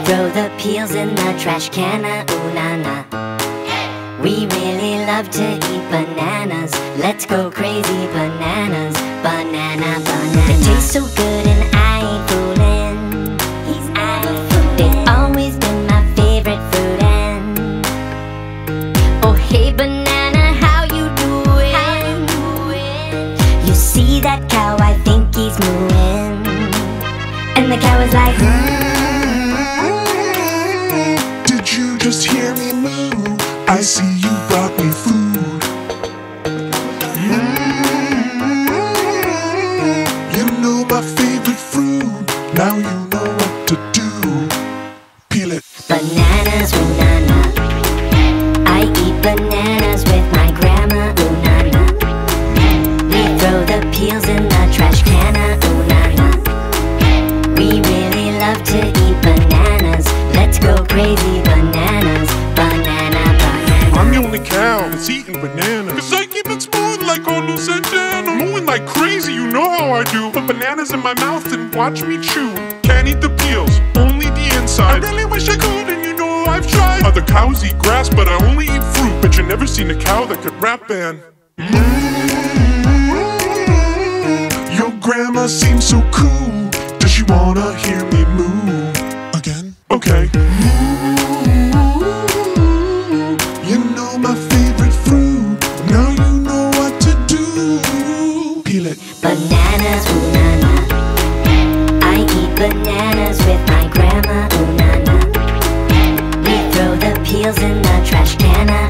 throw the peels in the trash can, ooh na na. We really love to eat bananas. Let's go crazy bananas. Banana, banana. They taste so good and I ain't fooling. They've always been my favorite fruit and oh hey banana, how you doing? You see that cow, I think he's mooing. And the cow is like did you just hear me moo? I see you brought me food. You know my favorite fruit. Now you know what to do. Peel it. bananas, ooh na na. I eat bananas with my grandma, ooh na na. We throw the peels in the trash can, ooh na na. We really love to eat bananas. Let's go crazy bananas. Banana, banana. I'm the only cow that's eating bananas, 'cause I keep it smooth like Olu Santana. Moving like crazy, you know how I do. Put bananas in my mouth and watch me chew. Can't eat the peels, only the inside. I really wish I could, and you know I've tried. Other cows eat grass, but I only eat fruit. Bet you never seen a cow that could rap band. Your grandma seems so cool. Does she wanna hear me moo? Again? Okay. You know my favorite fruit. Now you know what to do. Peel it. Bananas, ooh na na. I eat bananas with my grandma, ooh na na. We throw the peels in the trash can,